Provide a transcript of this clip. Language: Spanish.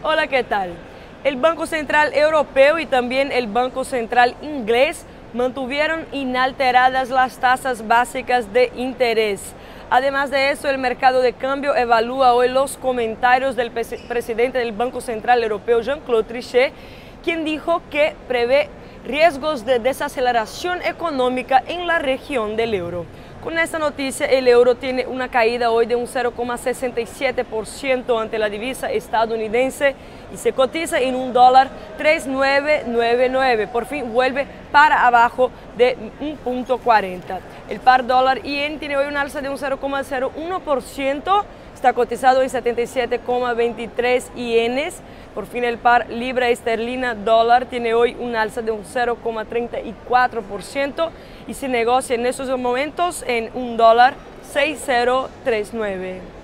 Hola, ¿qué tal? El Banco Central Europeo y también el Banco Central Inglés mantuvieron inalteradas las tasas básicas de interés. Además de eso, el mercado de cambio evalúa hoy los comentarios del presidente del Banco Central Europeo, Jean-Claude Trichet, quien dijo que prevé riesgos de desaceleración económica en la región del euro. Con esta noticia, el euro tiene una caída hoy de un 0,67% ante la divisa estadounidense y se cotiza en $1.3999. Por fin vuelve para abajo de 1.40. El par dólar-yen tiene hoy un alza de un 0,01%. Está cotizado en 77,23 yenes. Por fin el par libra esterlina dólar tiene hoy un alza de un 0,34% y se negocia en estos momentos en $1.6039.